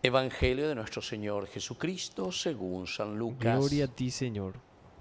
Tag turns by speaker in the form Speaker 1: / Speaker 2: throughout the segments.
Speaker 1: Evangelio de nuestro Señor Jesucristo según San Lucas.
Speaker 2: Gloria a ti, Señor.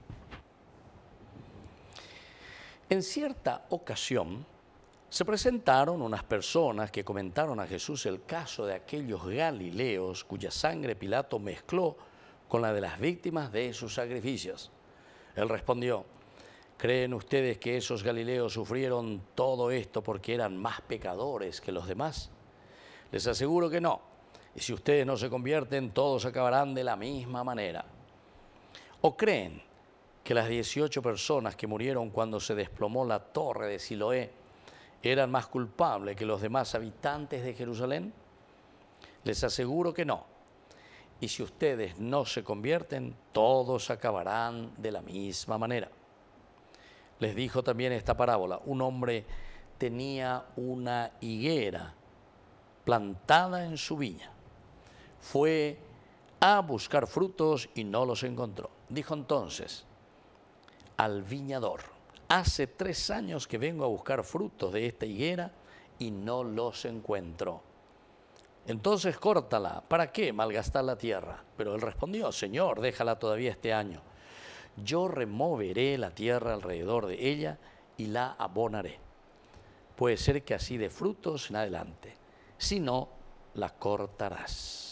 Speaker 1: En cierta ocasión se presentaron unas personas que comentaron a Jesús el caso de aquellos galileos cuya sangre Pilato mezcló con la de las víctimas de sus sacrificios. Él respondió: ¿creen ustedes que esos galileos sufrieron todo esto porque eran más pecadores que los demás? Les aseguro que no. Y si ustedes no se convierten, todos acabarán de la misma manera. ¿O creen que las 18 personas que murieron cuando se desplomó la torre de Siloé eran más culpables que los demás habitantes de Jerusalén? Les aseguro que no. Y si ustedes no se convierten, todos acabarán de la misma manera. Les dijo también esta parábola: un hombre tenía una higuera plantada en su viña. Fue a buscar frutos y no los encontró. Dijo entonces al viñador: hace 3 años que vengo a buscar frutos de esta higuera y no los encuentro. Entonces córtala, ¿para qué malgastar la tierra? Pero él respondió: Señor, déjala todavía este año. Yo removeré la tierra alrededor de ella y la abonaré. Puede ser que así dé frutos en adelante, si no, la cortarás.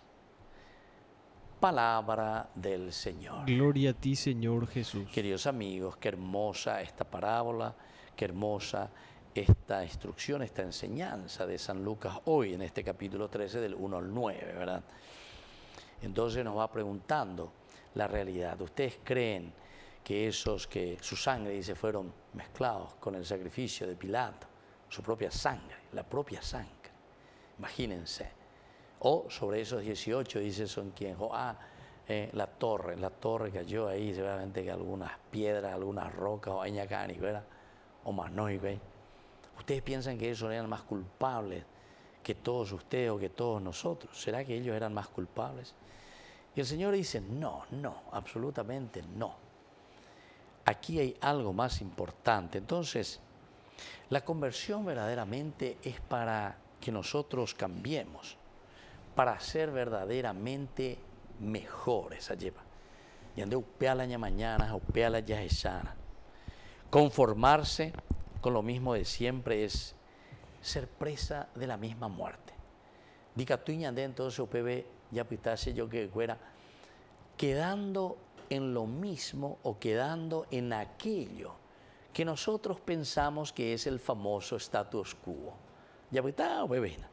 Speaker 1: Palabra del Señor.
Speaker 2: Gloria a ti, Señor Jesús.
Speaker 1: Queridos amigos, qué hermosa esta parábola, qué hermosa esta instrucción, esta enseñanza de San Lucas hoy en este capítulo 13 del 1 al 9, ¿verdad? Entonces nos va preguntando la realidad. ¿Ustedes creen que esos que su sangre, dice, fueron mezclados con el sacrificio de Pilato, su propia sangre, la propia sangre? Imagínense. O sobre esos 18, dice, son quienes, la torre cayó ahí, seguramente que algunas piedras, algunas rocas, o añacani, ¿verdad? O más no, ¿verdad? ¿Ustedes piensan que ellos eran más culpables que todos ustedes o que todos nosotros? ¿Será que ellos eran más culpables? Y el Señor dice: no, absolutamente no. Aquí hay algo más importante. Entonces, la conversión verdaderamente es para que nosotros cambiemos, para ser verdaderamente mejores. Y ande upeala mañana, upeala ya esana. Conformarse con lo mismo de siempre es ser presa de la misma muerte. Dica tú y ande entonces upebe ya pitase yo que fuera quedando en lo mismo o quedando en aquello que nosotros pensamos que es el famoso status quo. Ya pitá o bebena.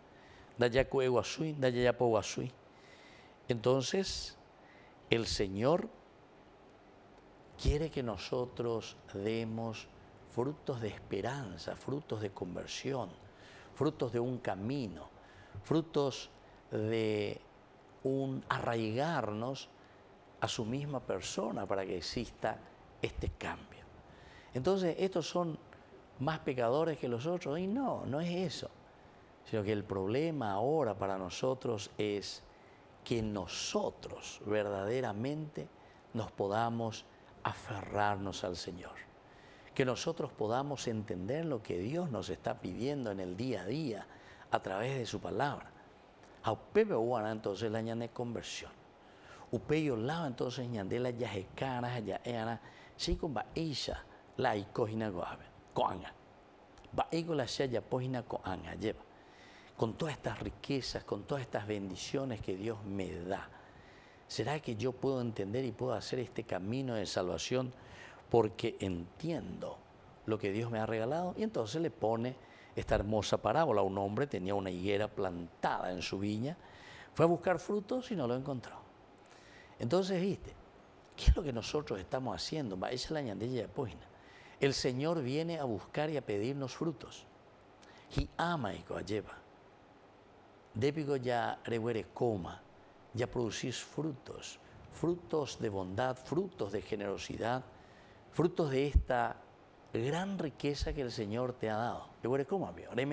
Speaker 1: Entonces, el Señor quiere que nosotros demos frutos de esperanza, frutos de conversión, frutos de un camino, frutos de un arraigarnos a su misma persona para que exista este cambio. Entonces, ¿estos son más pecadores que los otros? Y no es eso. Sino que el problema ahora para nosotros es que nosotros verdaderamente nos podamos aferrarnos al Señor. Que nosotros podamos entender lo que Dios nos está pidiendo en el día a día a través de su palabra. A upebe uana entonces la ñane conversión. Upeyo lava entonces ñande la yajekana yaeana chico ba isha la ikojina goabe koanga. Ba iko la shaya pojina koanga lleva. Con todas estas riquezas, con todas estas bendiciones que Dios me da, ¿será que yo puedo entender y puedo hacer este camino de salvación porque entiendo lo que Dios me ha regalado? Y entonces le pone esta hermosa parábola. Un hombre tenía una higuera plantada en su viña, fue a buscar frutos y no lo encontró. Entonces, ¿viste? ¿Qué es lo que nosotros estamos haciendo? Esa es la ñandilla de Pojina. El Señor viene a buscar y a pedirnos frutos. Y ama y lleva. Dépico ya rehuere coma, ya producís frutos, frutos de bondad, frutos de generosidad, frutos de esta gran riqueza que el Señor te ha dado. Rehuere coma,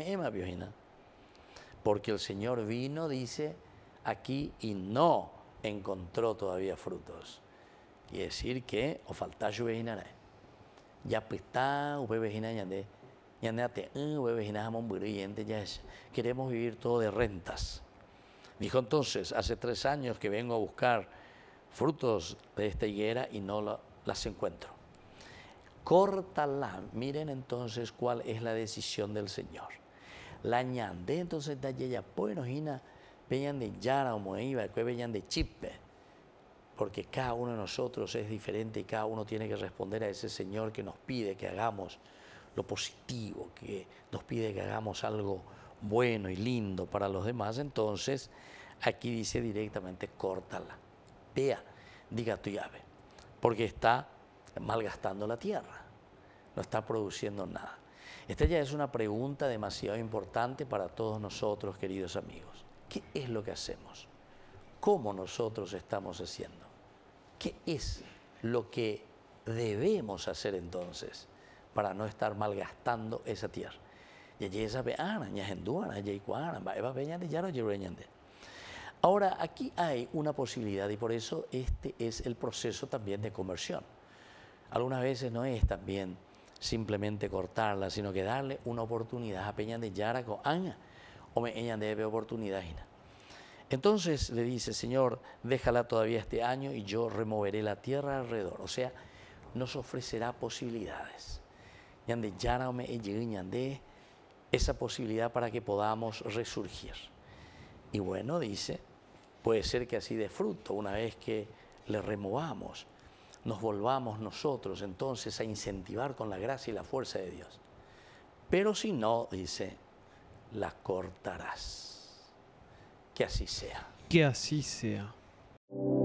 Speaker 1: porque el Señor vino, dice aquí, y no encontró todavía frutos. Y decir que o falta lluvia ya pesta de queremos vivir todo de rentas. Dijo entonces, hace 3 años que vengo a buscar frutos de esta higuera y no las encuentro. Córtala. Miren entonces cuál es la decisión del Señor. La ñande entonces da ya pues hina veían de yara o moiva, que veían de chipe. Porque cada uno de nosotros es diferente y cada uno tiene que responder a ese Señor que nos pide que hagamos lo positivo, que nos pide que hagamos algo bueno y lindo para los demás. Entonces, aquí dice directamente, córtala. Vea, diga tu llave, porque está malgastando la tierra, no está produciendo nada. Esta ya es una pregunta demasiado importante para todos nosotros, queridos amigos. ¿Qué es lo que hacemos? ¿Cómo nosotros estamos haciendo? ¿Qué es lo que debemos hacer entonces para no estar malgastando esa tierra? Ahora, aquí hay una posibilidad y por eso este es el proceso también de conversión. Algunas veces no es también simplemente cortarla, sino que darle una oportunidad a Peña de Yara con Aña o me ella debe oportunidad. Entonces le dice, Señor, déjala todavía este año y yo removeré la tierra alrededor. O sea, nos ofrecerá posibilidades. Yande Yara o me ella esa posibilidad para que podamos resurgir. Y bueno, dice, puede ser que así dé fruto, una vez que le removamos, nos volvamos nosotros entonces a incentivar con la gracia y la fuerza de Dios. Pero si no, dice, la cortarás. Que así sea.
Speaker 2: Que así sea.